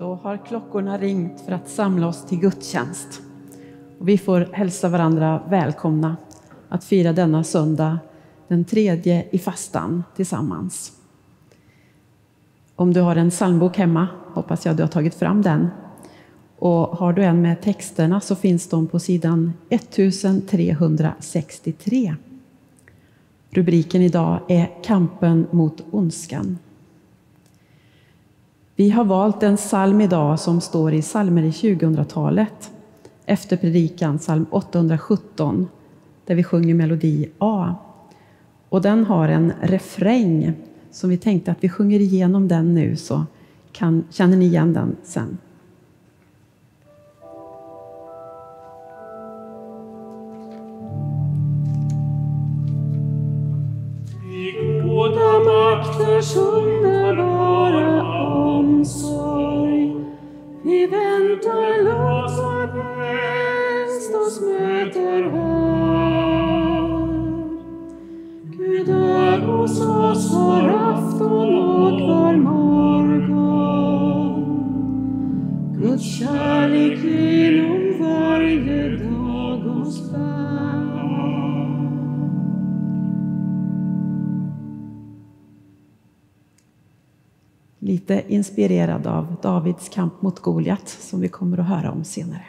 Då har klockorna ringt för att samla oss till gudstjänst. Och vi får hälsa varandra välkomna att fira denna söndag, den 3:e i fastan, tillsammans. Om du har en psalmbok hemma, hoppas jag du har tagit fram den. Och har du en med texterna så finns de på sidan 1363. Rubriken idag är Kampen mot ondskan. Vi har valt en psalm idag som står i psalmer i 2000-talet. Efter predikan, psalm 817, där vi sjunger melodi A. Och den har en refräng som vi tänkte att vi sjunger igenom den nu, så känner ni igen den sen. I goda makters underbara omsorg, vi väntar lovsångest oss möter här. Gud är hos oss var afton och var morgon. Guds kärlek genom varje dag oss bär. Lite inspirerad av Davids kamp mot Goliat som vi kommer att höra om senare.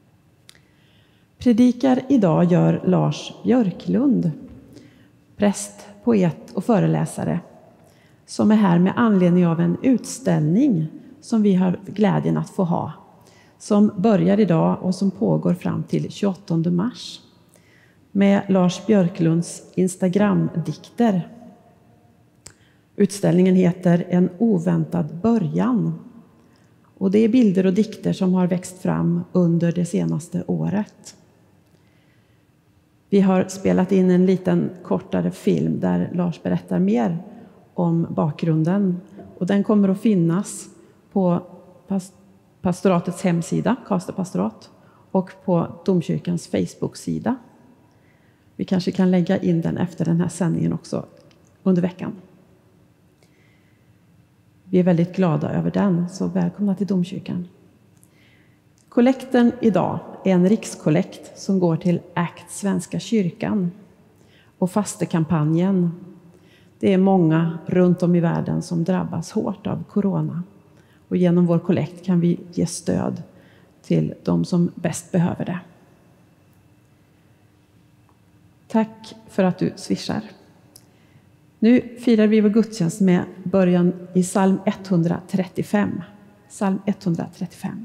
Predikar idag gör Lars Björklund, präst, poet och föreläsare, som är här med anledning av en utställning som vi har glädjen att få ha, som börjar idag och som pågår fram till 28 mars med Lars Björklunds Instagram-dikter. Utställningen heter En oväntad början. Och det är bilder och dikter som har växt fram under det senaste året. Vi har spelat in en liten kortare film där Lars berättar mer om bakgrunden. Och den kommer att finnas på pastoratets hemsida, Karlstad pastorat, och på Domkyrkans Facebook-sida. Vi kanske kan lägga in den efter den här sändningen också under veckan. Vi är väldigt glada över den, så välkomna till Domkyrkan. Kollekten idag är en rikskollekt som går till ACT Svenska kyrkan och fastekampanjen. Det är många runt om i världen som drabbas hårt av corona. Och genom vår kollekt kan vi ge stöd till de som bäst behöver det. Tack för att du swishar. Nu firar vi vår gudstjänst med början i psalm 135. Psalm 135.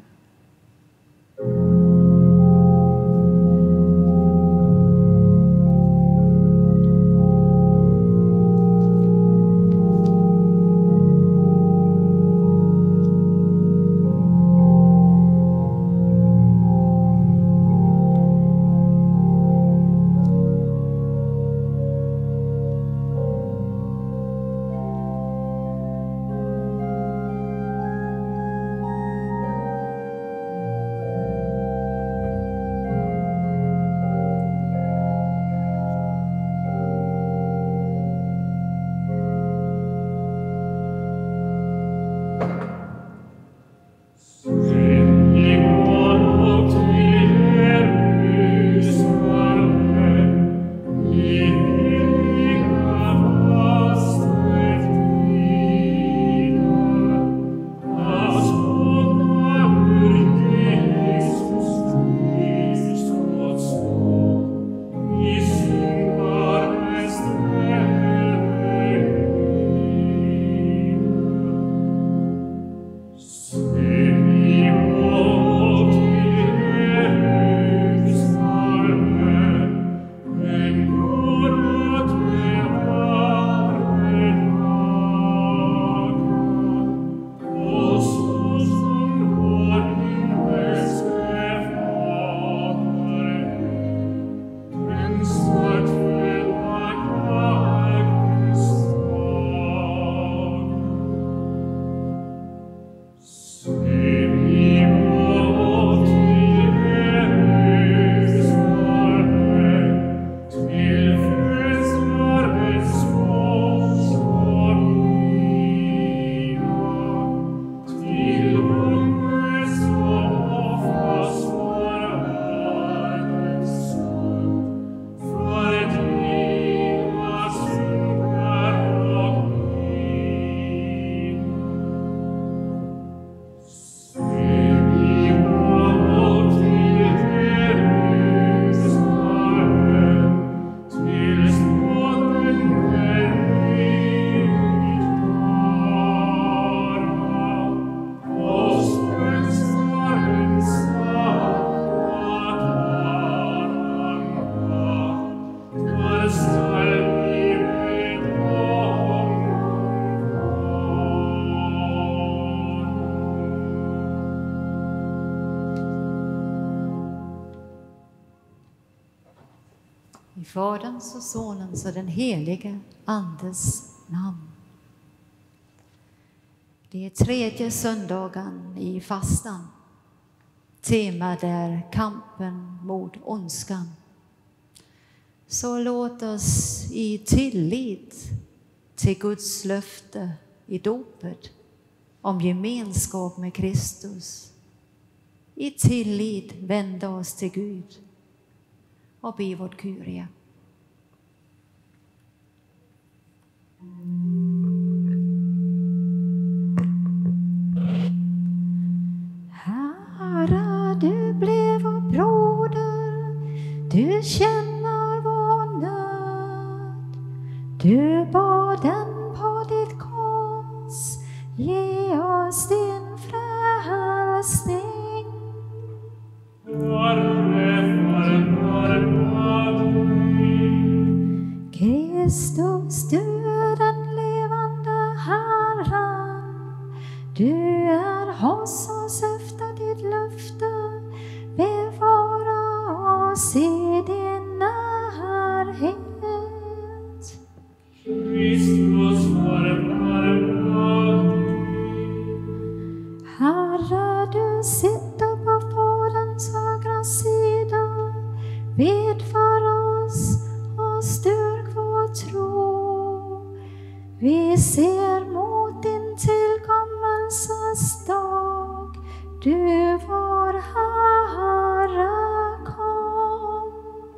I Faderns och Sonens och den helige Andes namn. Det är 3:e söndagen i fastan. Temat är kampen mot ondskan. Så låt oss i tillit till Guds löfte i dopet om gemenskap med Kristus, i tillit vända oss till Gud och be vårt Kyrie. Herre, du blev vår broder, du känner vår nöd. Du bad den på ditt kors, ge oss din frälsning. Kristus, du är den levande Herren. Du är hos oss efter ditt löfte. Bevara oss i din närhet. Kristus, Herre, du sitter på Faderns högra sida. Bed för oss och styrk vår tro. Vi ser mot din tillkommelses dag. Du vår Herre kom.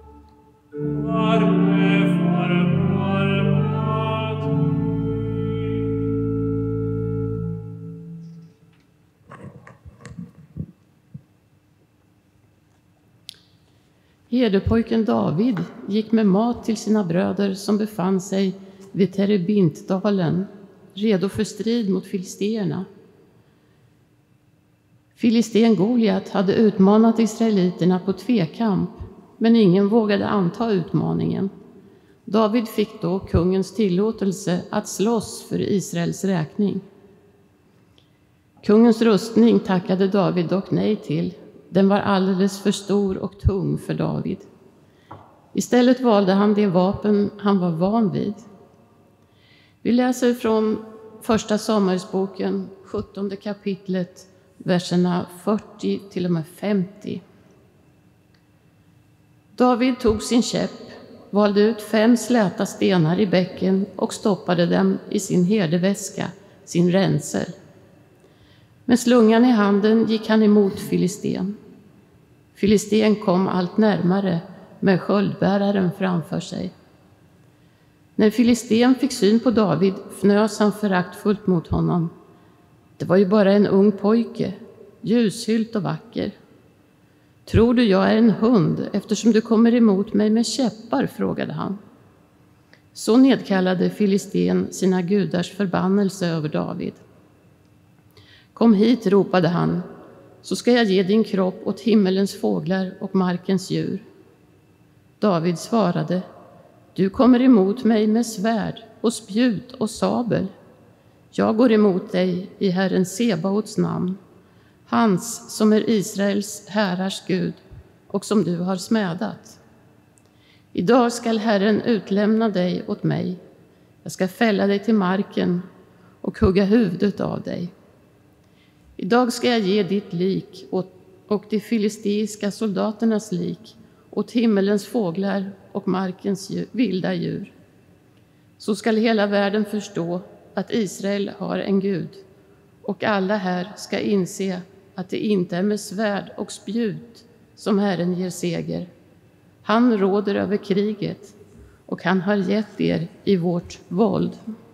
Herdepojken David gick med mat till sina bröder som befann sig vid Terebintdalen, redo för strid mot filisteerna. Filisten Goliat hade utmanat israeliterna på tvekamp, men ingen vågade anta utmaningen. David fick då kungens tillåtelse att slåss för Israels räkning. Kungens rustning tackade David dock nej till. Den var alldeles för stor och tung för David. Istället valde han det vapen han var van vid. Vi läser från första Samuelsboken, 17 kapitlet, verserna 40 till och med 50. David tog sin käpp, valde ut 5 släta stenar i bäcken och stoppade dem i sin herdeväska, sin ränsel. Med slungan i handen gick han emot filisten. Filisten kom allt närmare med sköldbäraren framför sig. När filisten fick syn på David fnös han föraktfullt mot honom. Det var ju bara en ung pojke, ljushylt och vacker. Tror du jag är en hund eftersom du kommer emot mig med käppar, frågade han. Så nedkallade filisten sina gudars förbannelse över David. Kom hit, ropade han, så ska jag ge din kropp åt himmelens fåglar och markens djur. David svarade, du kommer emot mig med svärd och spjut och sabel. Jag går emot dig i Herren Sebaots namn, hans som är Israels härars Gud och som du har smädat. Idag skall Herren utlämna dig åt mig. Jag ska fälla dig till marken och hugga huvudet av dig. Idag ska jag ge ditt lik och de filisteiska soldaternas lik åt himmelens fåglar och markens vilda djur. Så skall hela världen förstå att Israel har en Gud, och alla här ska inse att det inte är med svärd och spjut som Herren ger seger. Han råder över kriget, och han har gett er i vårt våld.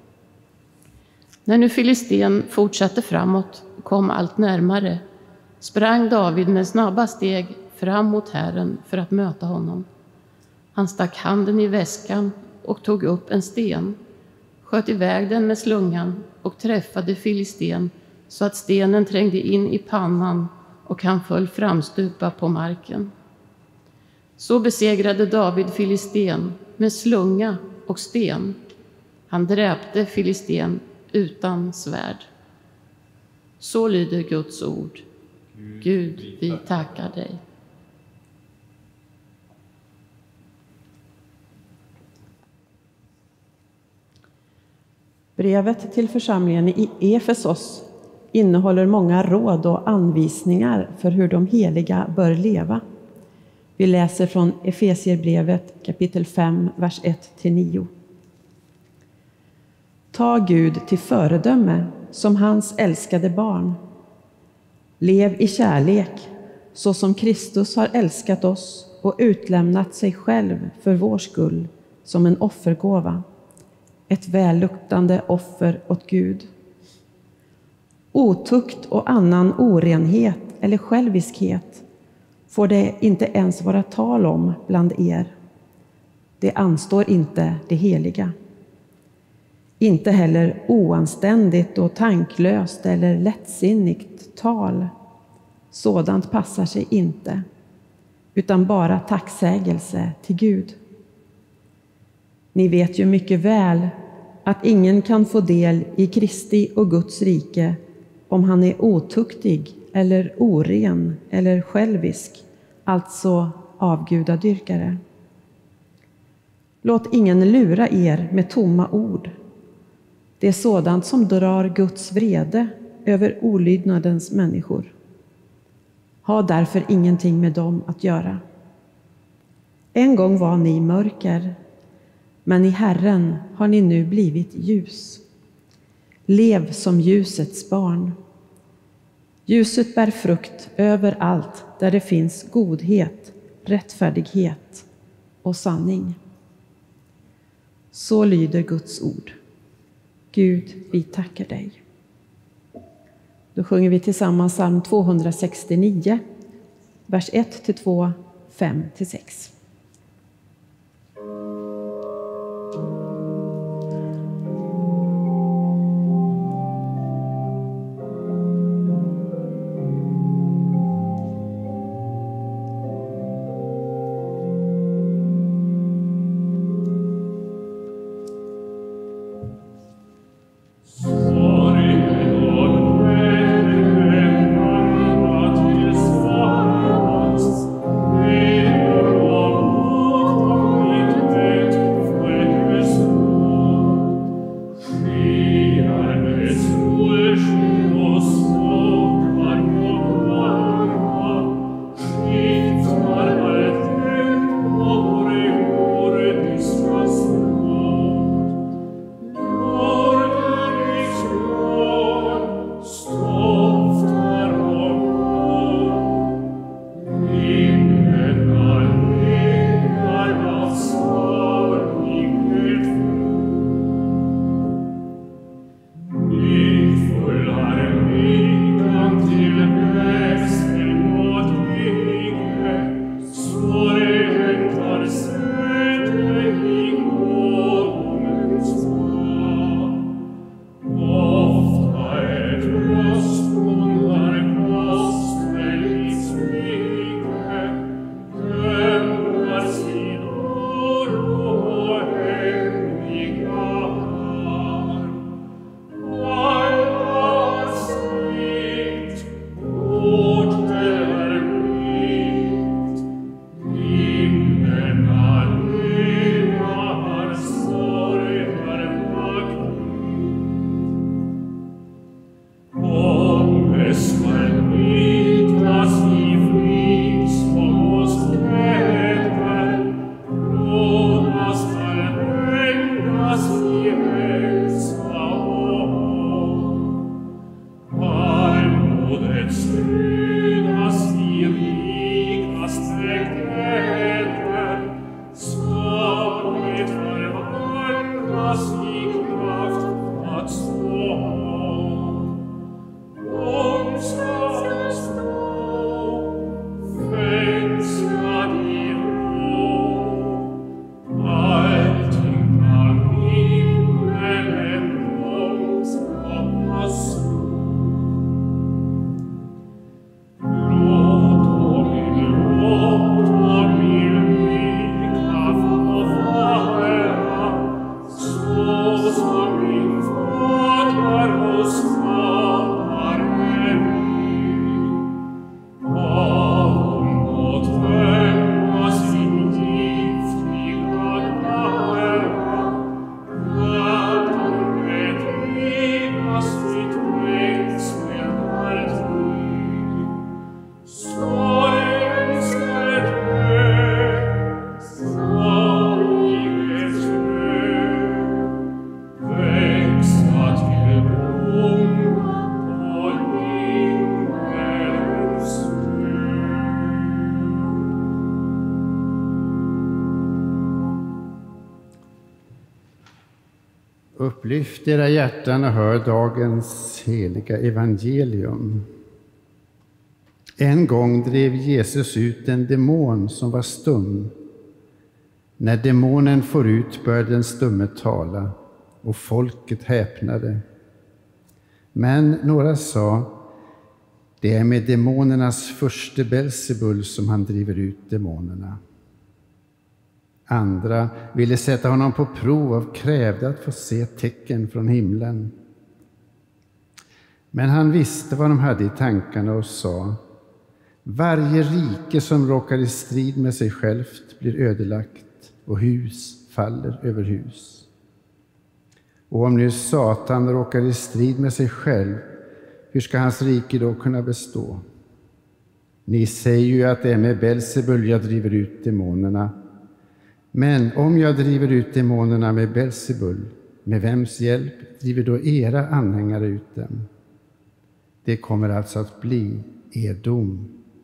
När nu filisten fortsatte framåt och kom allt närmare, sprang David med snabba steg fram mot Herren för att möta honom. Han stack handen i väskan och tog upp en sten, sköt iväg den med slungan och träffade filisten så att stenen trängde in i pannan och han föll framstupa på marken. Så besegrade David filisten med slunga och sten. Han dräpte filisten utan svärd. Så lyder Guds ord. Gud, vi tackar dig. Brevet till församlingen i Efesos innehåller många råd och anvisningar för hur de heliga bör leva. Vi läser från Efesierbrevet kapitel 5, vers 1-9. Ta Gud till föredöme som hans älskade barn. Lev i kärlek så som Kristus har älskat oss och utlämnat sig själv för vår skull som en offergåva, ett välluktande offer åt Gud. Otukt och annan orenhet eller själviskhet får det inte ens vara tal om bland er. Det anstår inte det heliga. Inte heller oanständigt och tanklöst eller lättsinnigt tal. Sådant passar sig inte, utan bara tacksägelse till Gud. Ni vet ju mycket väl att ingen kan få del i Kristi och Guds rike om han är otuktig eller oren eller självisk, alltså avgudadyrkare. Låt ingen lura er med tomma ord. Det är sådant som drar Guds vrede över olydnadens människor. Ha därför ingenting med dem att göra. En gång var ni mörker, men i Herren har ni nu blivit ljus. Lev som ljusets barn. Ljuset bär frukt överallt där det finns godhet, rättfärdighet och sanning. Så lyder Guds ord. Gud, vi tackar dig. Då sjunger vi tillsammans psalm 269, vers 1-2, 5-6. Oh Upplyft era hjärtan och hör dagens heliga evangelium. En gång drev Jesus ut en demon som var stum. När demonen får ut började den stumme tala, och folket häpnade. Men några sa, det är med demonernas furste Belzebul som han driver ut demonerna. Andra ville sätta honom på prov och krävde att få se tecken från himlen. Men han visste vad de hade i tankarna och sa, varje rike som råkar i strid med sig självt blir ödelagt och hus faller över hus. Och om nu Satan råkar i strid med sig själv, hur ska hans rike då kunna bestå? Ni säger ju att det är med Belzebul jag driver ut demonerna. Men om jag driver ut demonerna med Belzebul, med vems hjälp driver då era anhängare ut dem? Det kommer alltså att bli er dom.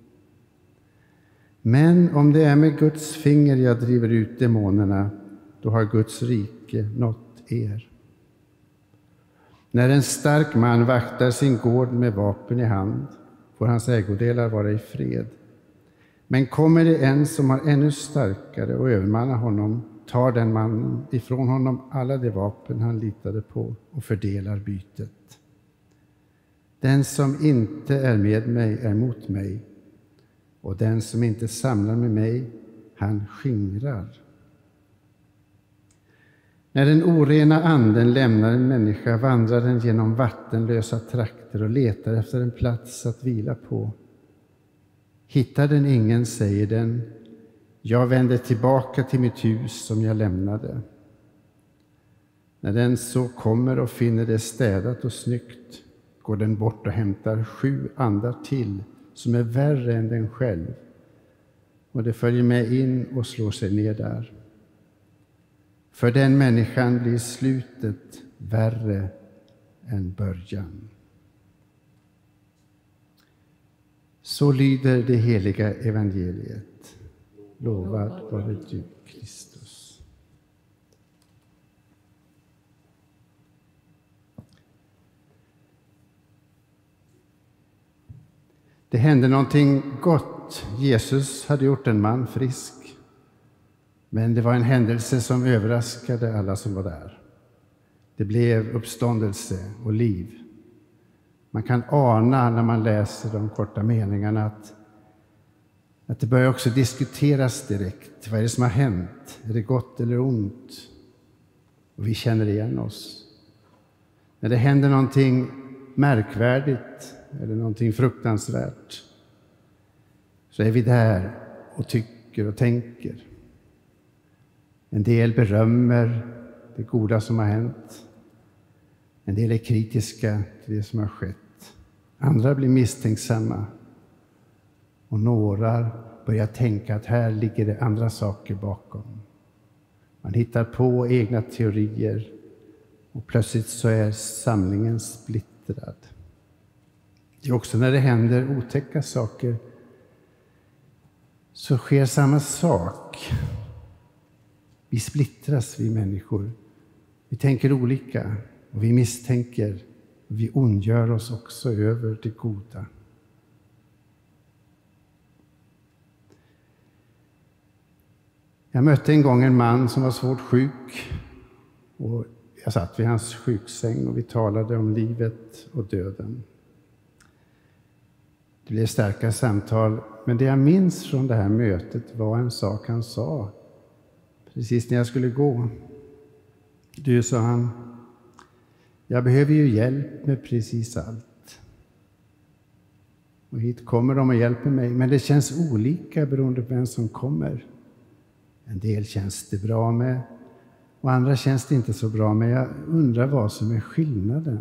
Men om det är med Guds finger jag driver ut demonerna, då har Guds rike nått er. När en stark man vaktar sin gård med vapen i hand, får hans ägodelar vara i fred. Men kommer det en som har ännu starkare och övermannar honom, tar den mannen ifrån honom alla de vapen han litade på och fördelar bytet. Den som inte är med mig är mot mig, och den som inte samlar med mig, han skingrar. När den orena anden lämnar en människa vandrar den genom vattenlösa trakter och letar efter en plats att vila på. Hittar den ingen, säger den, jag vänder tillbaka till mitt hus som jag lämnade. När den så kommer och finner det städat och snyggt, går den bort och hämtar 7 andar till som är värre än den själv. Och det följer med in och slår sig ner där. För den människan blir slutet värre än början. Så lyder det heliga evangeliet. Lovad vare du, Kristus. Det hände någonting gott. Jesus hade gjort en man frisk. Men det var en händelse som överraskade alla som var där. Det blev uppståndelse och liv. Man kan ana när man läser de korta meningarna att det börjar också diskuteras direkt. Vad är det som har hänt? Är det gott eller ont? Och vi känner igen oss. När det händer någonting märkvärdigt eller någonting fruktansvärt, så är vi där och tycker och tänker. En del berömmer det goda som har hänt. En del är kritiska till det som har skett. Andra blir misstänksamma. Och några börjar tänka att här ligger det andra saker bakom. Man hittar på egna teorier. Och plötsligt så är samlingen splittrad. Det är också när det händer otäcka saker så sker samma sak. Vi splittras, vi människor. Vi tänker olika och vi misstänker. Vi ondgör oss också över det goda. Jag mötte en gång en man som var svårt sjuk. Och jag satt vid hans sjuksäng och vi talade om livet och döden. Det blev starka samtal, men det jag minns från det här mötet var en sak han sa. Precis när jag skulle gå. Du, sa han, jag behöver ju hjälp med precis allt. Och hit kommer de och hjälper mig, men det känns olika beroende på vem som kommer. En del känns det bra med och andra känns det inte så bra med. Jag undrar vad som är skillnaden.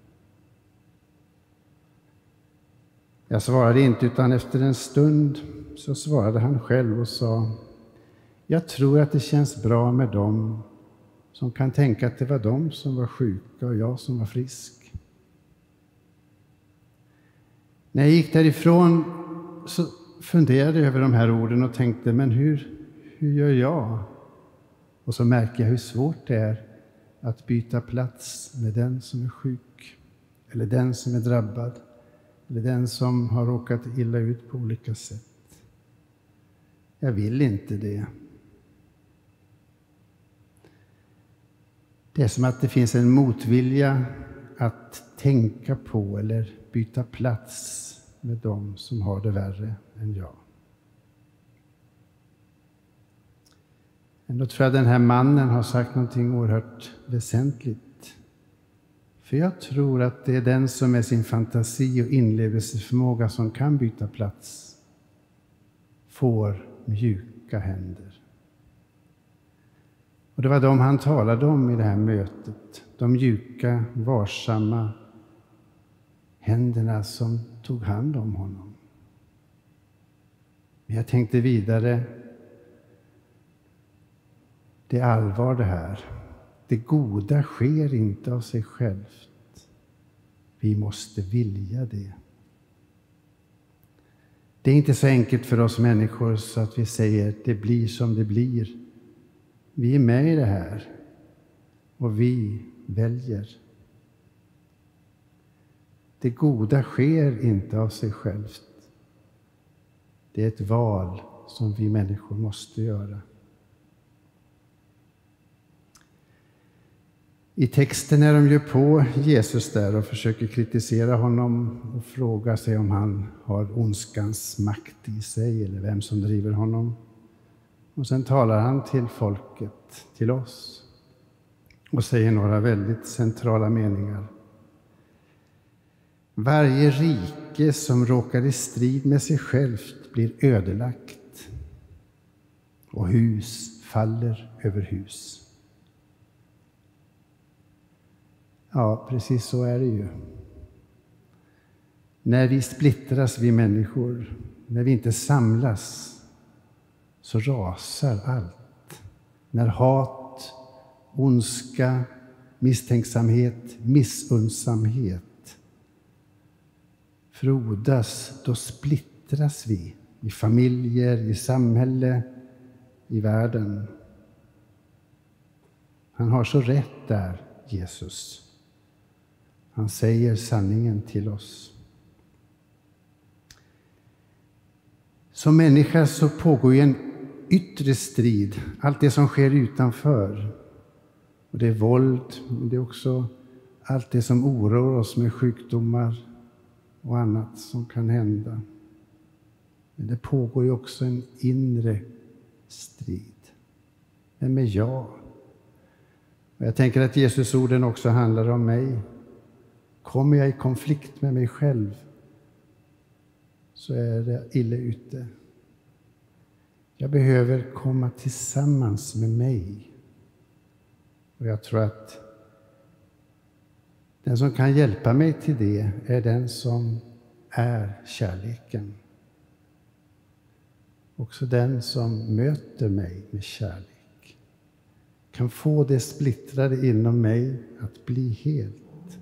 Jag svarade inte, utan efter en stund så svarade han själv och sa, jag tror att det känns bra med dem som kan tänka att det var de som var sjuka och jag som var frisk. När jag gick därifrån så funderade jag över de här orden och tänkte, men hur gör jag? Och så märker jag hur svårt det är att byta plats med den som är sjuk, eller den som är drabbad, eller den som har råkat illa ut på olika sätt. Jag vill inte det. Det är som att det finns en motvilja att tänka på eller byta plats med dem som har det värre än jag. Ändå tror jag den här mannen har sagt någonting oerhört väsentligt. För jag tror att det är den som med sin fantasi och inlevelseförmåga som kan byta plats får mjuka händer. Och det var de han talade om i det här mötet. De mjuka, varsamma händerna som tog hand om honom. Men jag tänkte vidare, det är allvar det här. Det goda sker inte av sig självt. Vi måste vilja det. Det är inte så enkelt för oss människor så att vi säger det blir som det blir. Vi är med i det här och vi väljer. Det goda sker inte av sig självt. Det är ett val som vi människor måste göra. I texten är de ju på Jesus där och försöker kritisera honom och fråga sig om han har ondskans makt i sig eller vem som driver honom. Och sen talar han till folket, till oss, och säger några väldigt centrala meningar. Varje rike som råkar i strid med sig självt blir ödelagt, och hus faller över hus. Ja, precis så är det ju. När vi splittras, vi människor, när vi inte samlas, så rasar allt. När hat, ondska, misstänksamhet, missunnsamhet frodas, då splittras vi i familjer, i samhälle, i världen. Han har så rätt där, Jesus. Han säger sanningen till oss. Som människa så pågår ju en yttre strid, allt det som sker utanför. Och det är våld, men det är också allt det som oroar oss med sjukdomar och annat som kan hända. Men det pågår ju också en inre strid. Vem är jag? Och jag tänker att Jesus orden också handlar om mig. Kommer jag i konflikt med mig själv så är det illa ute. Jag behöver komma tillsammans med mig. Och jag tror att den som kan hjälpa mig till det är den som är kärleken. Också den som möter mig med kärlek kan få det splittrade inom mig att bli helt.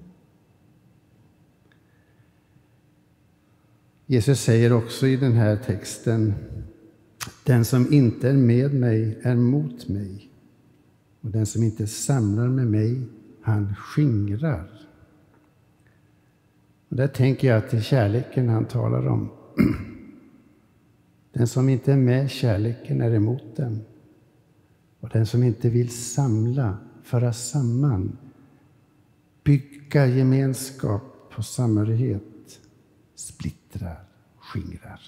Jesus säger också i den här texten: den som inte är med mig är mot mig, och den som inte samlar med mig, han skingrar. Och där tänker jag att det är kärleken han talar om. Den som inte är med kärleken är emot den. Och den som inte vill samla, föra samman, bygga gemenskap och samhörighet, splittrar, skingrar.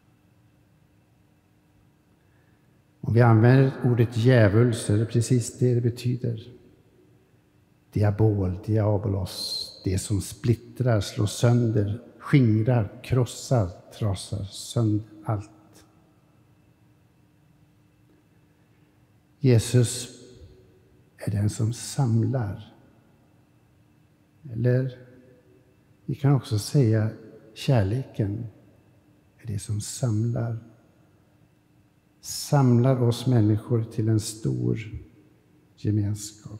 Om vi använder ordet djävul så är det precis det betyder. Diabol, diabolos, det som splittrar, slår sönder, skingrar, krossar, trasar sönder allt. Jesus är den som samlar. Eller vi kan också säga kärleken är det som samlar. Samlar oss människor till en stor gemenskap.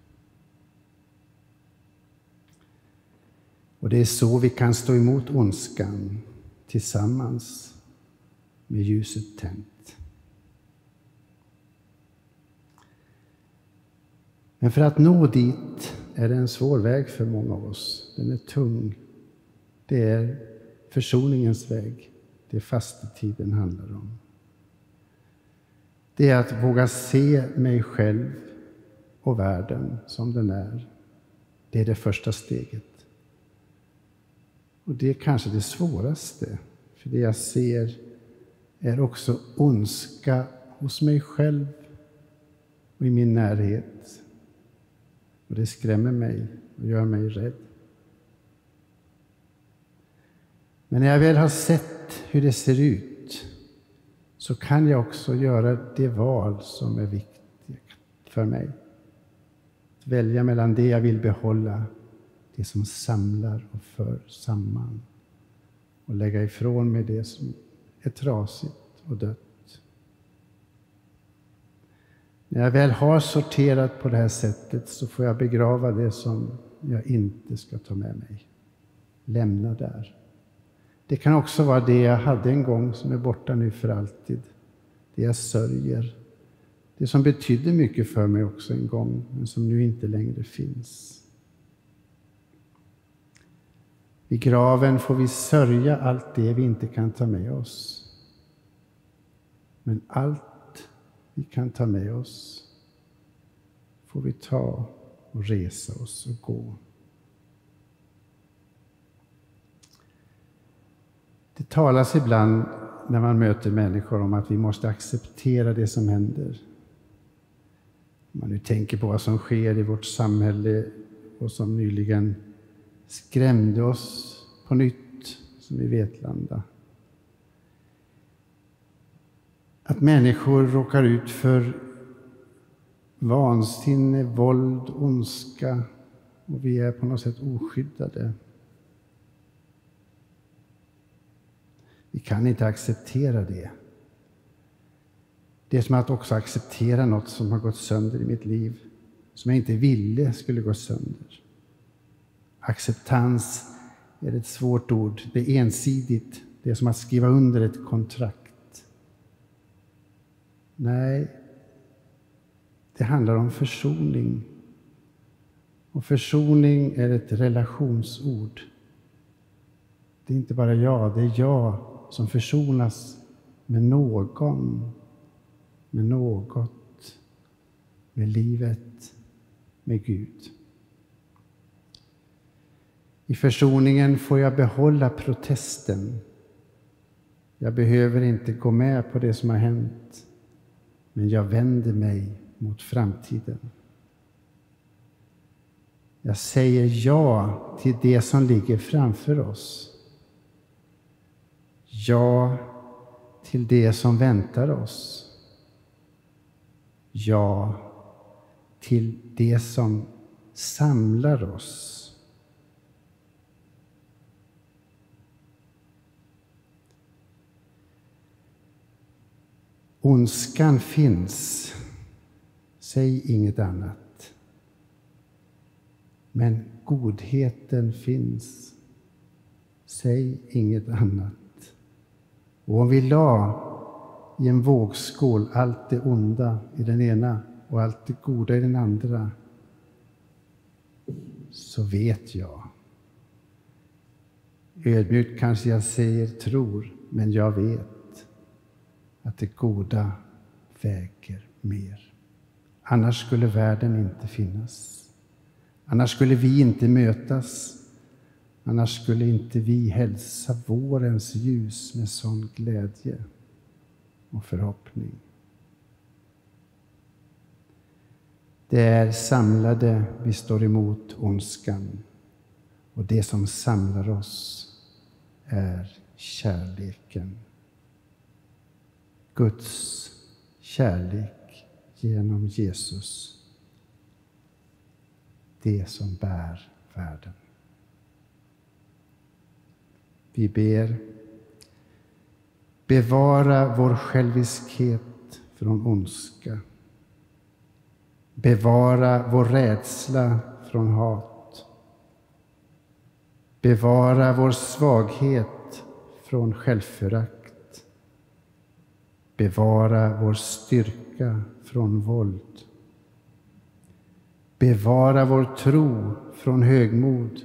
Och det är så vi kan stå emot ondskan tillsammans med ljuset tänt. Men för att nå dit är det en svår väg för många av oss. Den är tung. Det är försoningens väg. Det är fastetiden handlar om. Det är att våga se mig själv och världen som den är. Det är det första steget. Och det är kanske det svåraste. För det jag ser är också ondska hos mig själv och i min närhet. Och det skrämmer mig och gör mig rädd. Men när jag väl har sett hur det ser ut så kan jag också göra det val som är viktigt för mig. Att välja mellan det jag vill behålla, det som samlar och för samman, och lägga ifrån mig det som är trasigt och dött. När jag väl har sorterat på det här sättet så får jag begrava det som jag inte ska ta med mig. Lämna där. Det kan också vara det jag hade en gång som är borta nu för alltid. Det jag sörjer. Det som betydde mycket för mig också en gång, men som nu inte längre finns. Vid graven får vi sörja allt det vi inte kan ta med oss. Men allt vi kan ta med oss får vi ta och resa oss och gå. Det talas ibland när man möter människor om att vi måste acceptera det som händer. Om man nu tänker på vad som sker i vårt samhälle och som nyligen skrämde oss på nytt, som i Vetlanda. Att människor råkar ut för vansinne, våld, ondska och vi är på något sätt oskyddade. Vi kan inte acceptera det. Det är som att också acceptera något som har gått sönder i mitt liv, som jag inte ville skulle gå sönder. Acceptans är ett svårt ord. Det är ensidigt. Det är som att skriva under ett kontrakt. Nej, det handlar om försoning. Och försoning är ett relationsord. Det är inte bara jag, det är jag som försonas med någon, med något, med livet, med Gud. I försoningen får jag behålla protesten. Jag behöver inte gå med på det som har hänt, men jag vänder mig mot framtiden. Jag säger ja till det som ligger framför oss. Ja till det som väntar oss. Ja till det som samlar oss. Ondskan finns, säg inget annat. Men godheten finns, säg inget annat. Och om vi la i en vågskål allt det onda i den ena och allt det goda i den andra, så vet jag. Ödmjukt kanske jag säger tror, men jag vet att det goda väger mer. Annars skulle världen inte finnas. Annars skulle vi inte mötas. Annars skulle inte vi hälsa vårens ljus med sån glädje och förhoppning. Det är samlade vi står emot ondskan, och det som samlar oss är kärleken. Guds kärlek genom Jesus. Det som bär världen. Vi ber, bevara vår själviskhet från ondska. Bevara vår rädsla från hat. Bevara vår svaghet från självförakt. Bevara vår styrka från våld. Bevara vår tro från högmod.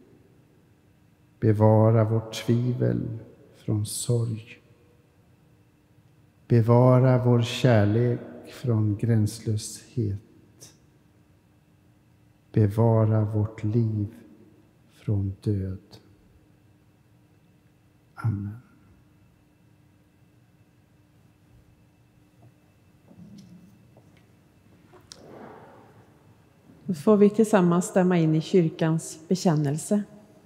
Bevara vårt tvivel från sorg. Bevara vår kärlek från gränslöshet. Bevara vårt liv från död. Amen. Då får vi tillsammans stämma in i kyrkans bekännelse.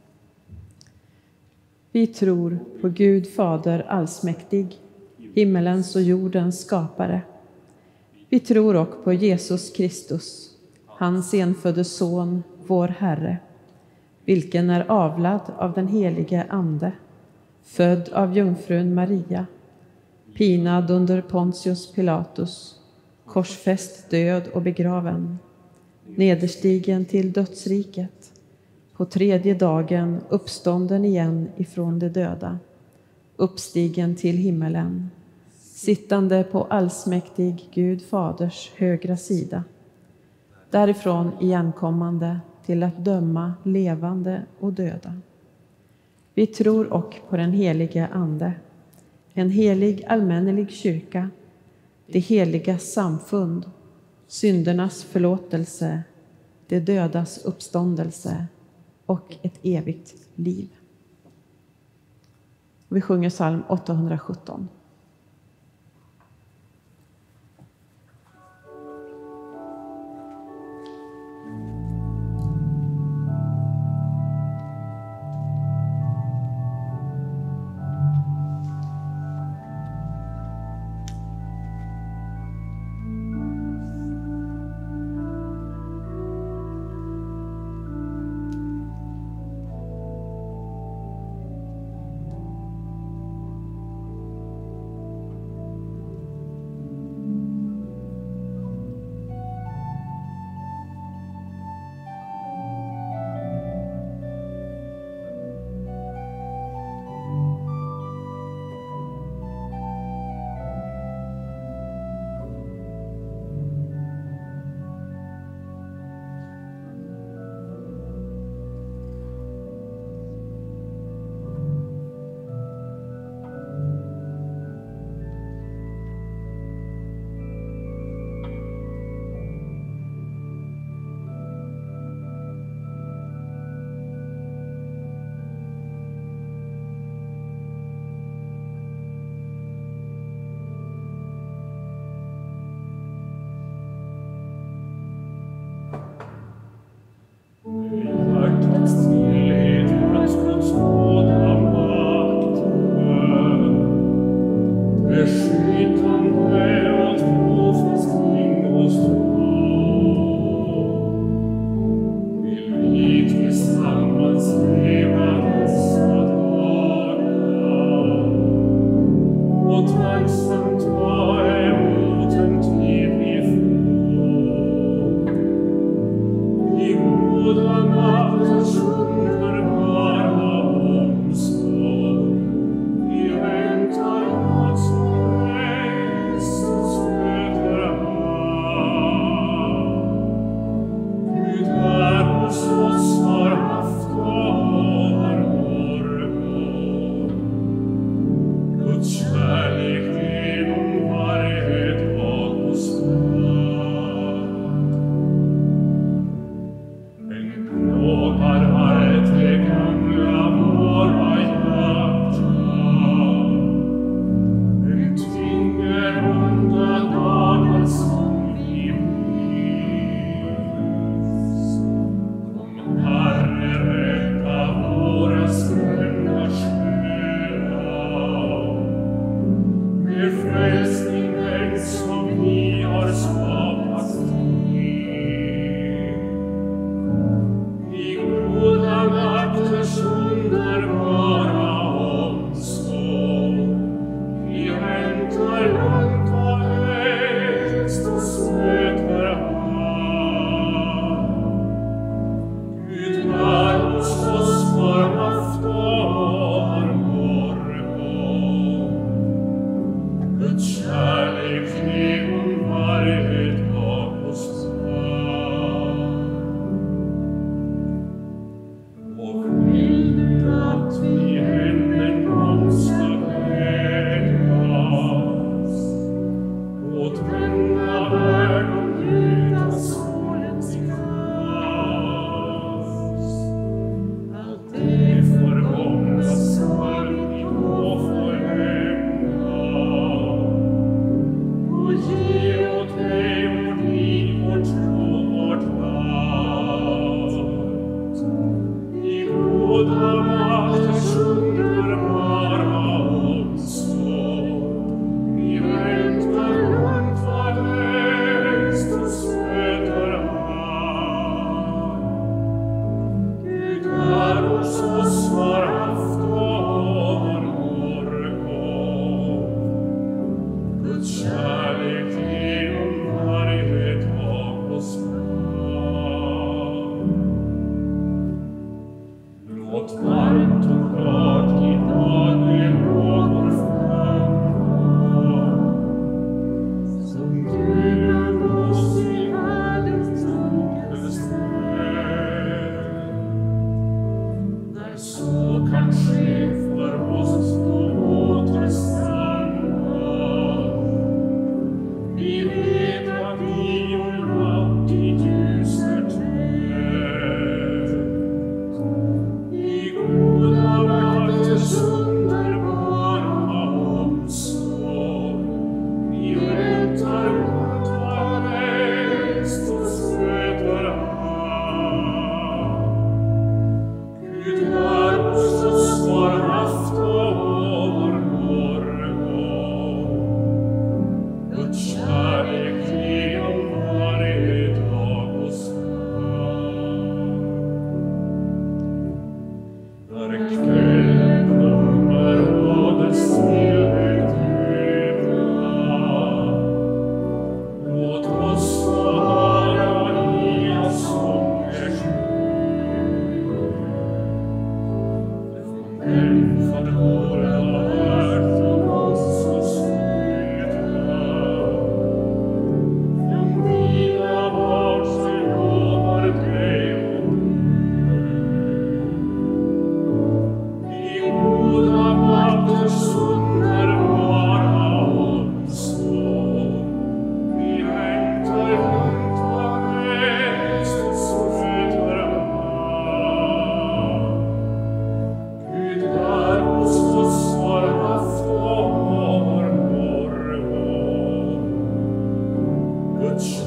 Vi tror på Gud Fader allsmäktig, himmelens och jordens skapare. Vi tror också på Jesus Kristus, hans enfödde son, vår Herre, vilken är avlad av den helige Ande, född av jungfrun Maria, pinad under Pontius Pilatus, korsfäst, död och begraven, nederstigen till dödsriket, på tredje dagen uppstånden igen ifrån de döda, uppstigen till himmelen, sittande på allsmäktig Gud Faders högra sida, därifrån igenkommande till att döma levande och döda. Vi tror och på den helige Ande, en helig allmännelig kyrka, det heliga samfund, syndernas förlåtelse, det dödas uppståndelse och ett evigt liv. Vi sjunger psalm 817.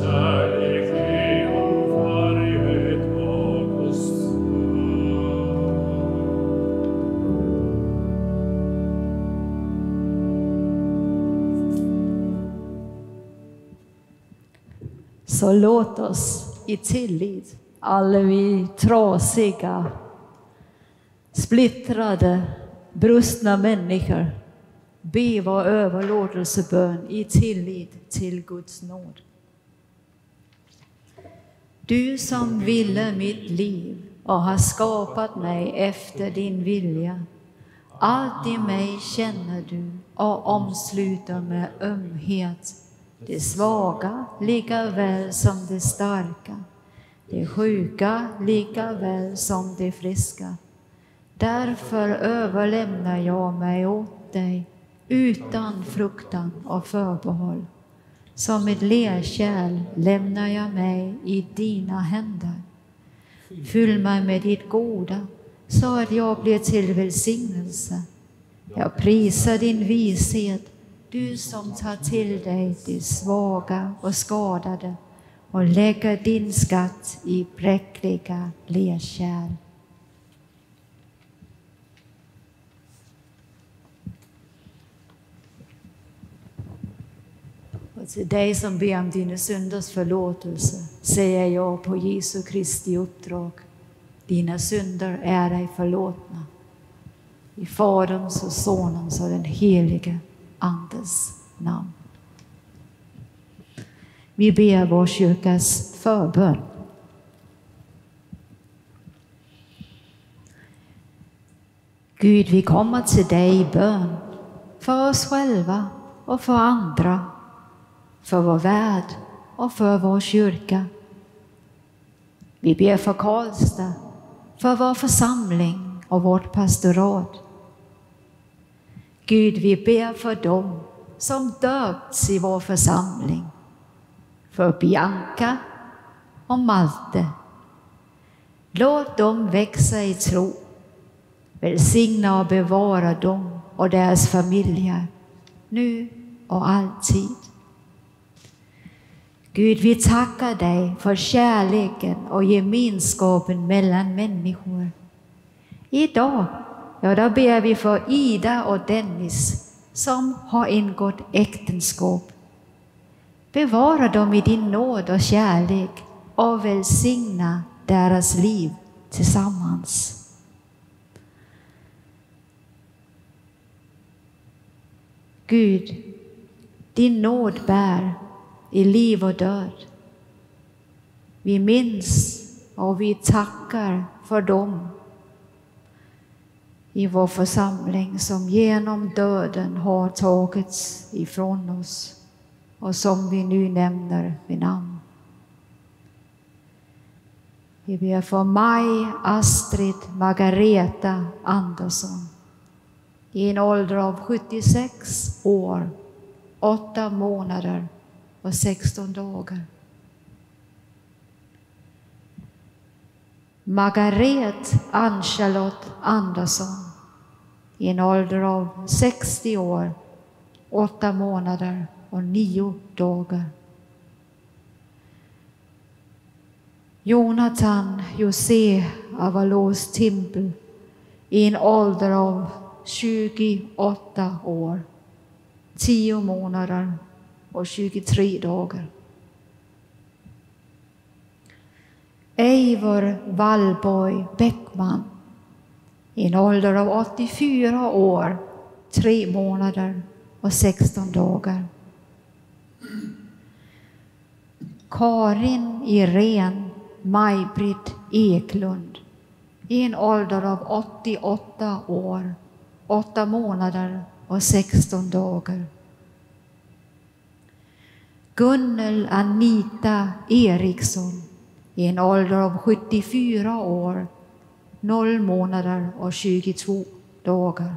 Så låt oss i tillit, alla vi trasiga, splittrade, brustna människor, be vår överlåtelsebön i tillit till Guds nåd. Du som ville mitt liv och har skapat mig efter din vilja, allt i mig känner du och omsluter med ömhet. Det svaga lika väl som det starka, det sjuka lika väl som det friska. Därför överlämnar jag mig åt dig utan fruktan och förbehåll. Som ett lerkärl lämnar jag mig i dina händer. Fyll mig med ditt goda så att jag blir till välsignelse. Jag prisar din vishet, du som tar till dig de svaga och skadade och lägger din skatt i bräckliga lerkärl. Och till dig som ber om dina synders förlåtelse säger jag på Jesu Kristi uppdrag: dina synder är dig förlåtna. I Faderns och Sonens och den helige Andes namn. Vi ber vår kyrkas förbön. Gud, vi kommer till dig i bön för oss själva och för andra, för vår värld och för vår kyrka. Vi ber för Karlstad, för vår församling och vårt pastorat. Gud, vi ber för dem som döpts i vår församling, för Bianca och Malte. Låt dem växa i tro. Välsigna och bevara dem och deras familjer, nu och alltid. Gud, vi tackar dig för kärleken och gemenskapen mellan människor. Idag, då ber vi för Ida och Dennis som har ingått äktenskap. Bevara dem i din nåd och kärlek och välsigna deras liv tillsammans. Gud, din nåd bär i liv och död. Vi minns och vi tackar för dem i vår församling som genom döden har tagits ifrån oss och som vi nu nämner vid namn. Vi ber för Maj Astrid Margareta Andersson i en ålder av 76 år, 8 månader och 16 dagar. Margaret Ann-Charlotte Andersson i en ålder av 60 år, 8 månader och 9 dagar. Jonathan José Avalos Timpel i en ålder av 28 år, 10 månader och 23 dagar. Eivor Wallborg Bäckman i en ålder av 84 år, 3 månader och 16 dagar. Karin Irene Maj-Britt Eklund i en ålder av 88 år, 8 månader och 16 dagar. Gunnel Anita Eriksson i en ålder av 74 år, 0 månader och 22 dagar.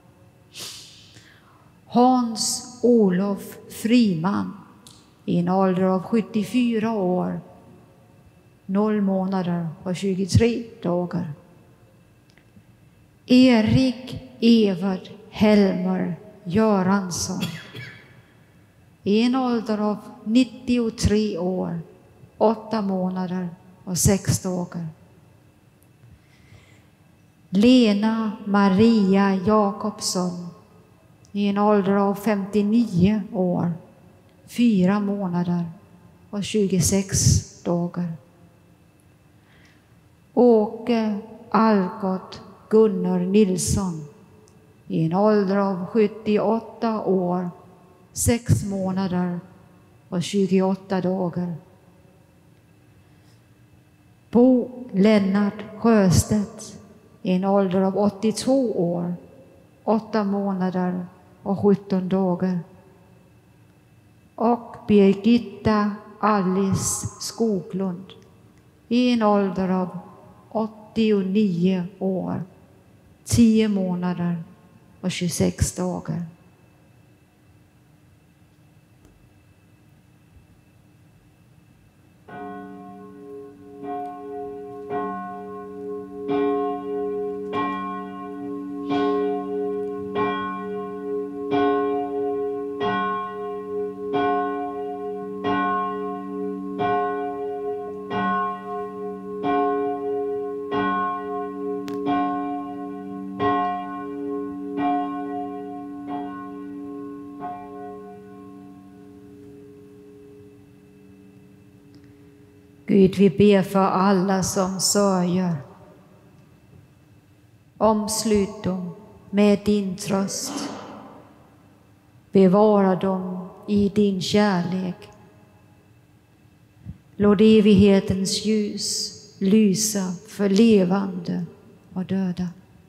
Hans Olof Friman i en ålder av 74 år, 0 månader och 23 dagar. Erik Evert Helmer Göransson i en ålder av 93 år, 8 månader och 6 dagar. Lena Maria Jakobsson i en ålder av 59 år, 4 månader och 26 dagar. Åke Algot Gunnar Nilsson i en ålder av 78 år, 6 månader och 28 dagar. Bo Lennart Sjöstedt i en ålder av 82 år, 8 månader och 17 dagar. Och Birgitta Alice Skoglund i en ålder av 89 år, 10 månader och 26 dagar. Gud, vi ber för alla som sörjer. Omslut dem med din tröst. Bevara dem i din kärlek. Låt evighetens ljus lysa för levande och döda.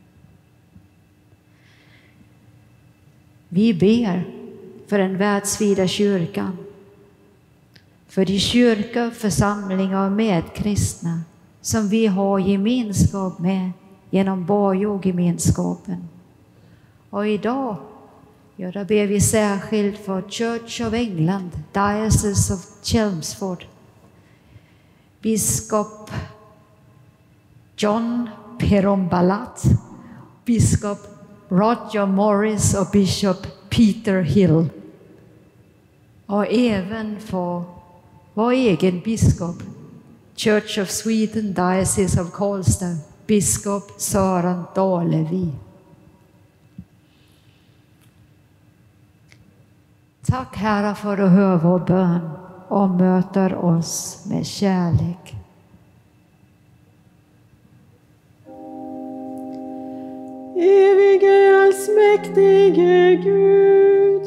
Vi ber för den världsvida kyrkan, för de kyrkor, församlingar och medkristna som vi har gemenskap med genom borggemenskapen. Och idag, då ber vi särskilt för Church of England, Diocese of Chelmsford, biskop John Perombalat, biskop Roger Morris och biskop Peter Hill. Och även för vår egen biskop, Church of Sweden, Diocese of Karlstad, biskop Sören Dalevi. Tack Herre för att du hör vår bön och möter oss med kärlek. Evige allsmäktige Gud,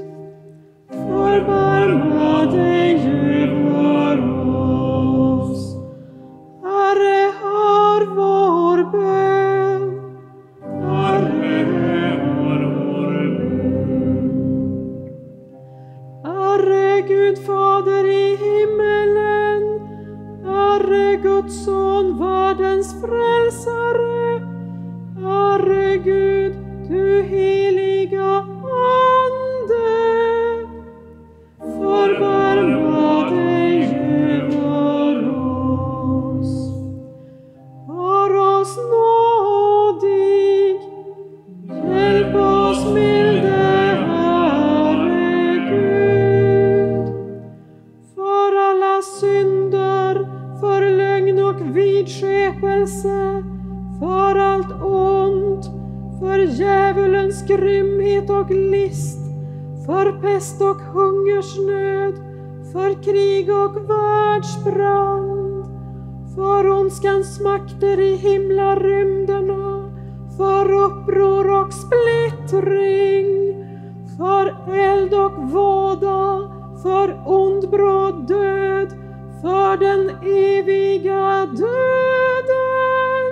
förbarma dig över oss. Herre, hör vår bön. Herre, hör vår bön. Herre Gud, Fader i himmelen, Herre Guds son, världens frälsare, Herre Gud, du heliga Ande, förbarma dig över oss. Var oss nådig, hjälp oss milde Herre Gud. För alla synder, för lögn och vidskepelse, för allt ont, för djävulens grymhet och list, för pest och hungersnöd, för krig och världsbrand, för ondskans makter i himlarymderna, för uppror och splittring, för eld och våda, för ond bråd död, för den eviga döden.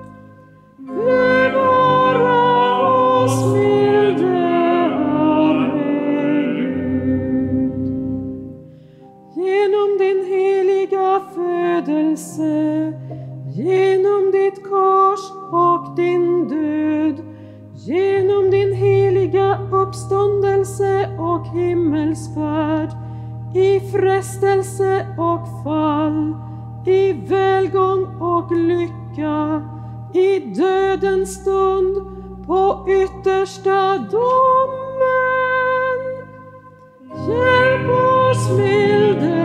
Bevara oss milde Herre Gud. Genom din heliga födelse, genom ditt kors och din död, genom din heliga uppståndelse och himmelsfärd, i frestelse och fall, i välgång och lycka, i dödens stund, på yttersta domen. Hjälp oss milde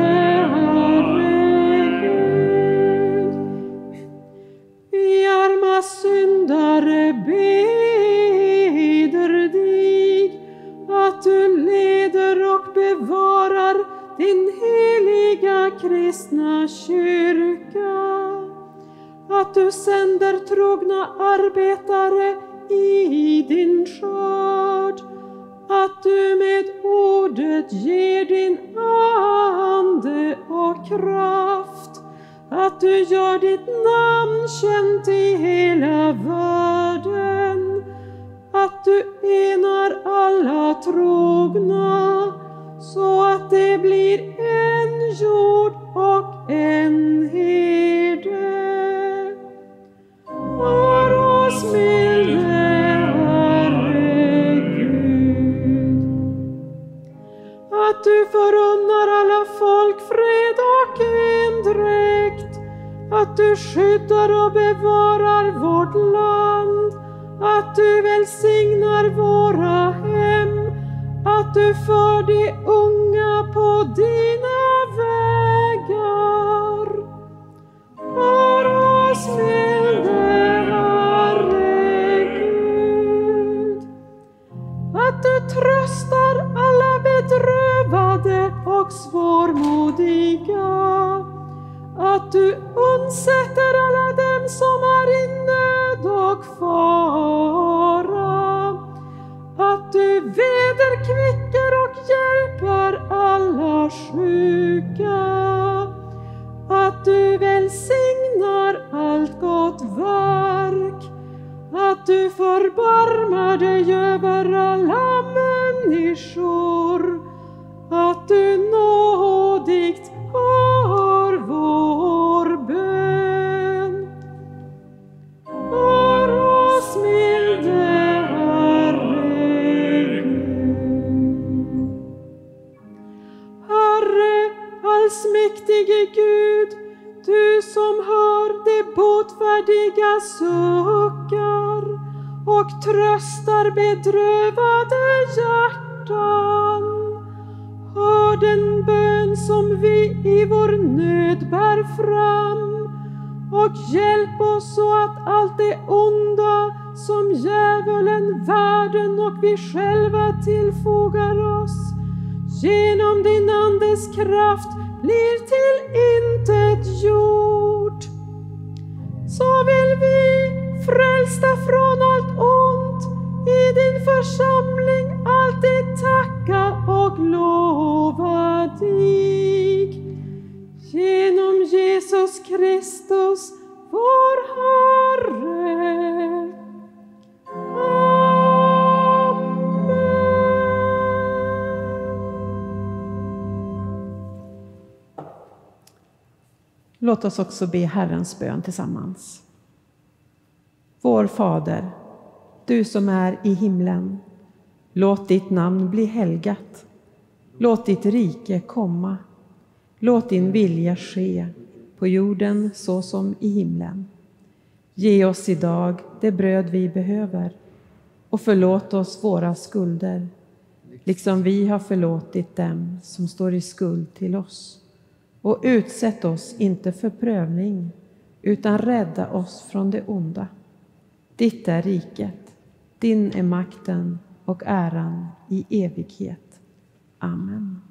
kyrka. Att du sänder trogna arbetare i din skörd. Att du med ordet ger din ande och kraft. Att du gör ditt namn känt i hela världen. Att du enar alla trogna så att det blir en jord och en herde. Hör oss milde Herre Gud. Att du förunnar alla folk fred och endräkt. Att du skyddar och bevarar vårt land. Att du välsignar våra hem. Att du för de unga på dina vägar. Hör oss milde Herre Gud. Att du tröstar alla bedrövade och svårmodiga. Att du undsätter alla dem som är i nöd och fara. Att du vederkvicker och hjälper alla sjuka. Att du välsignar allt gott verk. Att du förbarmar dig över alla människor. Att du nådigt hör vår bön. Hör oss milde Herre Gud. Herre, allsmäktige Gud, du som hör de botfärdiga suckar och tröstar bedrövade hjärtan. Hör den bön som vi i vår nöd bär fram och hjälp oss så att allt det onda som djävulen, världen och vi själva tillfogar oss genom din andes kraft blir till intet gjort. Så vill vi, frälsta från allt ont, i din församling alltid tacka och lova dig. Genom Jesus Kristus, vår Herre. Amen. Låt oss också be Herrens bön tillsammans. Vår Fader, du som är i himlen, låt ditt namn bli helgat. Låt ditt rike komma. Låt din vilja ske på jorden så som i himlen. Ge oss idag det bröd vi behöver och förlåt oss våra skulder, liksom vi har förlåtit dem som står i skuld till oss. Och utsätt oss inte för prövning, utan rädda oss från det onda. Ditt är riket, din är makten och äran i evighet. Amen.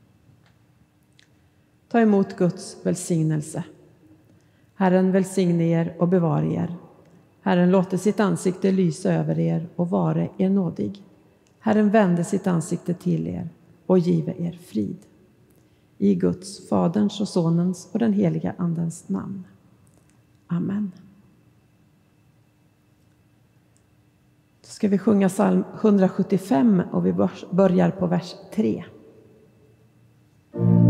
Ta emot Guds välsignelse. Herren välsigne er och bevara er. Herren låter sitt ansikte lysa över er och vare er nådig. Herren vände sitt ansikte till er och give er frid. I Guds, Faderns och Sonens och den heliga Andens namn. Amen. Då ska vi sjunga psalm 175 och vi börjar på vers 3.